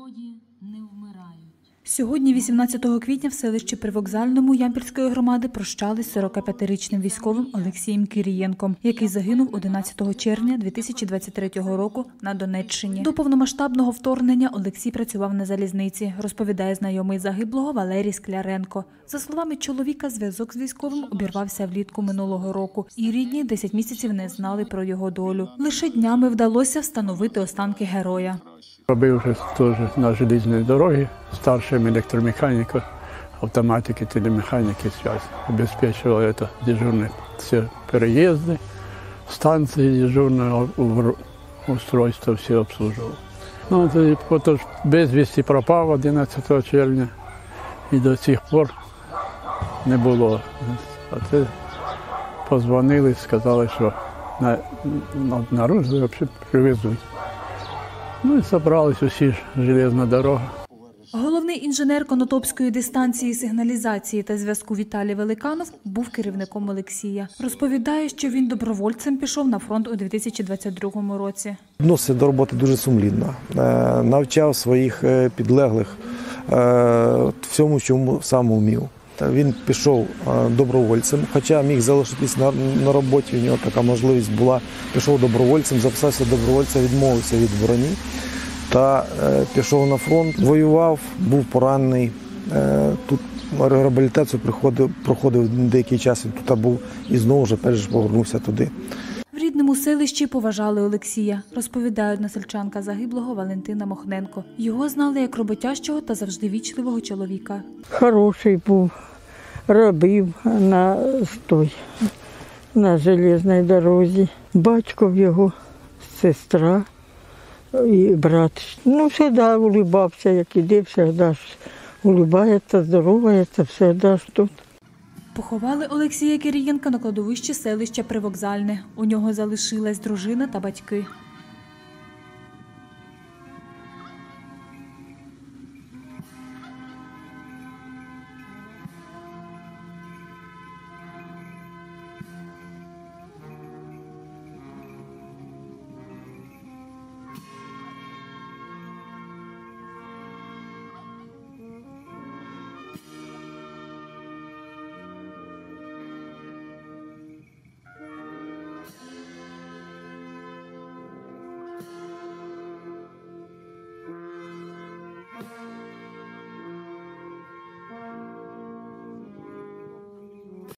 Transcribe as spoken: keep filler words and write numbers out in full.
герої не вмирають. Сьогодні, вісімнадцятого квітня, в селищі Привокзальному Ямпільської громади прощались з сорокап'ятирічним військовим Олексієм Кирієнком, який загинув одинадцятого червня дві тисячі двадцять третього року на Донеччині. До повномасштабного вторгнення Олексій працював на залізниці, розповідає знайомий загиблого Валерій Скляренко. За словами чоловіка, зв'язок з військовим обірвався влітку минулого року, і рідні десять місяців не знали про його долю. Лише днями вдалося встановити останки героя. Робив вже теж на железній дорогі, старшим електромеханіком, автоматики, телемеханіки, связь. Обеспечував це дежурні всі переїзди, станції дежурного устройства всі обслужував. Ну, тоді потім безвісті пропав одинадцятого червня і до сих пор не було. А це подзвонили, сказали, що на, на, на Ружу привезуть. Ну і зібрались усі, железна дорога. Головний інженер Конотопської дистанції сигналізації та зв'язку Віталій Великанов був керівником Олексія. Розповідає, що він добровольцем пішов на фронт у дві тисячі двадцять другому році. Відносився до роботи дуже сумлінно. Навчав своїх підлеглих всьому, чому сам вмів. Він пішов добровольцем, хоча міг залишитись на, на роботі, у нього така можливість була. Пішов добровольцем, записався добровольцем, відмовився від броні та е, пішов на фронт. Воював, був поранений. Е, тут реабілітацію проходив, проходив деякий час, він тут був і знову ж перш повернувся туди. В рідному селищі поважали Олексія, розповідає односельчанка загиблого Валентина Мохненко. Його знали як роботящого та завжди вічливого чоловіка. Хороший був, робив на, той, на железній дорозі. Батько його, сестра і брат. Ну, завжди улыбався, як іде, завжди улыбається, здоровається, завжди тут. Поховали Олексія Кирієнка на кладовищі селища Привокзальне. У нього залишилась дружина та батьки.